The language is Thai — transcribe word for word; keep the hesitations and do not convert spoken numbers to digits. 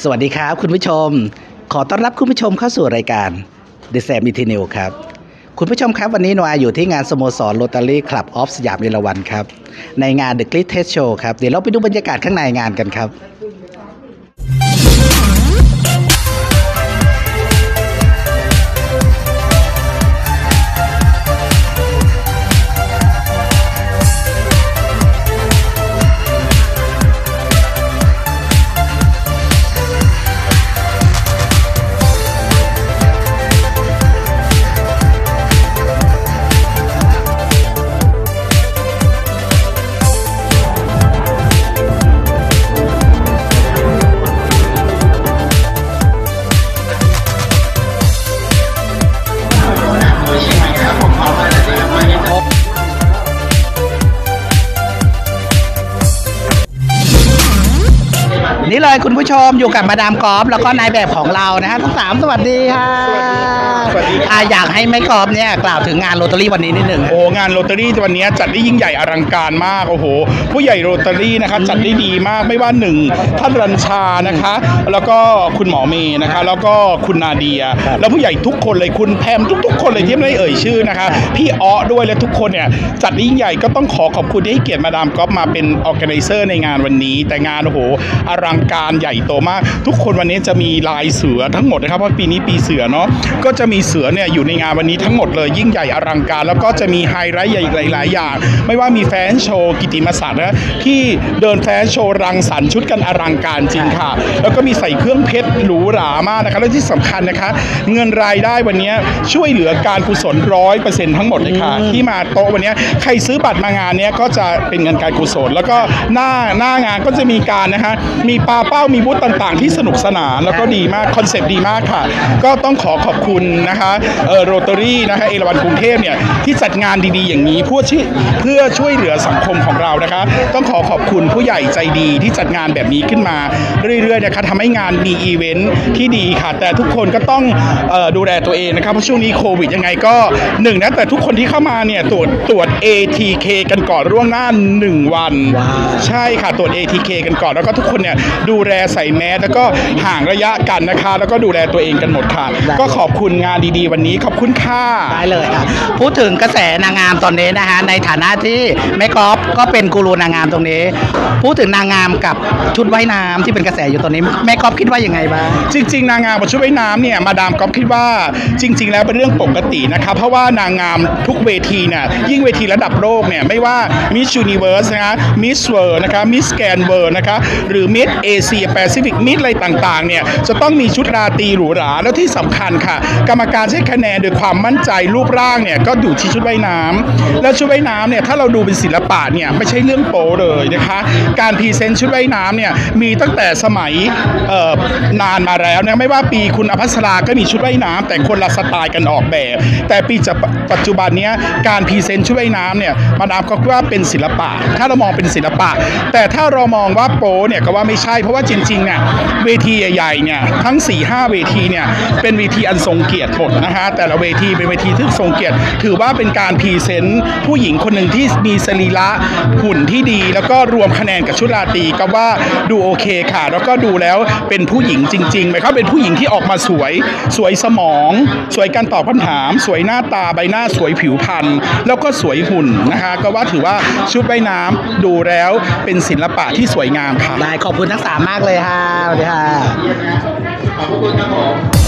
สวัสดีครับคุณผู้ชมขอต้อนรับคุณผู้ชมเข้าสู่รายการ The Sam Eternal ครับคุณผู้ชมครับวันนี้โนอาอยู่ที่งานสโมสรโรตารี่คลับออฟสยามเอราวัณครับในงาน The Greatest Show ครับเดี๋ยวเราไปดูบรรยากาศข้างในงานกันครับนี่เลยคุณผู้ชมอยู่กับมาดามกอล์ฟแล้วก็นายแบบของเรานะฮะทั้งสามสวัสดีค่ะสวัสดีค่ะอยากให้แม่กอล์ฟเนี่ยกล่าวถึงงานโรตารี่วันนี้นิดหนึ่งโอ้งานโรตารี่วันนี้จัดได้ยิ่งใหญ่อลังการมากโอ้โหผู้ใหญ่โรตารี่นะคะจัดได้ดีมากไม่ว่าหนึ่งท่านรัญชานะคะแล้วก็คุณหมอเมย์นะคะแล้วก็คุณนาเดียแล้วผู้ใหญ่ทุกคนเลยคุณแพมทุกๆคนเลยที่ไม่ได้เอ่ยชื่อนะคะพี่อ้อด้วยและทุกคนเนี่ยจัดได้ยิ่งใหญ่ก็ต้องขอขอบคุณที่ให้เกียรติมาดามกอล์ฟมาเป็นออร์แกไนเซอร์ในงานวันนี้แต่งานโอ้โหอลังการใหญ่โตมากทุกคนวันนี้จะมีลายเสือทั้งหมดนะครับเพราะปีนี้ปีเสือเนาะก็จะมีเสือเนี่ยอยู่ในงานวันนี้ทั้งหมดเลยยิ่งใหญ่อลังการแล้วก็จะมีไฮไลท์ใหญ่หลายๆอย่างไม่ว่ามีแฟนโชว์กิตติมศักดิ์นะที่เดินแฟนโชว์รังสรรค์ชุดกันอลังการจริงค่ะแล้วก็มีใส่เครื่องเพชรหรูหรามากนะคะและที่สำคัญนะคะเงินรายได้วันนี้ช่วยเหลือการกุศลร้อยเปอร์เซ็นต์ทั้งหมดเลยค่ะที่มาโต๊ะวันนี้ใครซื้อบัตรมางานนี้ก็จะเป็นเงินการกุศลแล้วก็หน้าหน้างานก็จะมีการนะคะมีปลาเป้ามีบูธต่างๆที่สนุกสนานแล้วก็ดีมากคอนเซปต์ดีมากค่ะก็ต้องขอขอบคุณนะคะเอ่อโรตารี่นะคะเอราวัณกรุงเทพเนี่ยที่จัดงานดีๆอย่างนี้เพื่อช่วยเพื่อช่วยเหลือสังคมของเรานะคะต้องขอขอบคุณผู้ใหญ่ใจดีที่จัดงานแบบนี้ขึ้นมาเรื่อยๆนะคะทำให้งานมีอีเวนท์ที่ดีค่ะแต่ทุกคนก็ต้องเอ่อดูแลตัวเองนะครับเพราะช่วงนี้โควิดยังไงก็หนึ่งนะแต่ทุกคนที่เข้ามาเนี่ยตรวจตรวจ เอ ที เค กันก่อนล่วงหน้าหนึ่งวันใช่ค่ะตรวจ เอ ที เค กันก่อนแล้วก็ทุกคนเนี่ยดูแลใส่แมสแล้วก็ห่างระยะกันนะคะแล้วก็ดูแลตัวเองกันหมดค่ะก็ขอบคุณงานดีๆวันนี้ขอบคุณค่ะได้เลยค่ะพูดถึงกระแสนางงามตอนนี้นะฮะในฐานะที่แม่กอล์ฟก็เป็นกูรูนางงามตรงนี้พูดถึงนางงามกับชุดว่ายน้ำที่เป็นกระแสอยู่ตอนนี้แม่กอล์ฟคิดว่ายังไงบ้างจริงๆนางงามกับชุดว่ายน้ำเนี่ยมาดามกอล์ฟคิดว่าจริงๆแล้วเป็นเรื่องปกตินะคะเพราะว่านางงามทุกเวทีเนี่ยยิ่งเวทีระดับโลกเนี่ยไม่ว่า Miss Universe นะคะ Miss World นะคะ Miss Grand World นะคะหรือ Miss Asia Pacific Miss อะไรต่างๆเนี่ยจะต้องมีชุดราตรีหรูหราแล้วที่สำคัญค่ะกรรมการให้คะแนนโดยความมั่นใจรูปร่างเนี่ยก็อยู่ที่ชุดว่ายน้ำแล้วชุดว่ายน้ำเนี่ยถ้าเราดูเป็นศิลปะเนี่ยไม่ใช่เรื่องโป๊เลยนะคะการพรีเซนต์ชุดว่ายน้ำเนี่ยมีตั้งแต่สมัยนานมาแล้วนะไม่ว่าปีคุณอภัสราก็มีชุดว่ายน้ำแต่คนละสไตล์กันออกแบบแต่ปีปัจจุบันนี้การพรีเซนต์ชุดว่ายน้ำเนี่ยมาดามก็ว่าเป็นศิลปะถ้าเรามองเป็นศิลปะแต่ถ้าเรามองว่าโป๊เนี่ยก็ว่าไม่ใช่เพราะว่าจริงๆเนี่ยเวทีใหญ่ๆเนี่ยทั้ง สี่ห้า เวทีเนี่ยเป็นเวทีอันทรงเกียรติหมดนะคะแต่ละเวทีเป็นเวทีที่ทรงเกียรติถือว่าเป็นการพรีเซนต์ผู้หญิงคนหนึ่งที่มีสรีระหุ่นที่ดีแล้วก็รวมคะแนนกับชุดราตรีก็ว่าดูโอเคค่ะแล้วก็ดูแล้วเป็นผู้หญิงจริงๆไหมครับเป็นผู้หญิงที่ออกมาสวยสวยสมองสวยการตอบคำถามสวยหน้าตาใบหน้าสวยผิวพรรณแล้วก็สวยหุ่นนะคะก็ว่าถือว่าชุดว่ายน้ำดูแล้วเป็นศิลปะที่สวยงามค่ะได้ขอบคุณทั้งสามมากเลยค่ะสวัสดีค่ะขอบคุณครับผม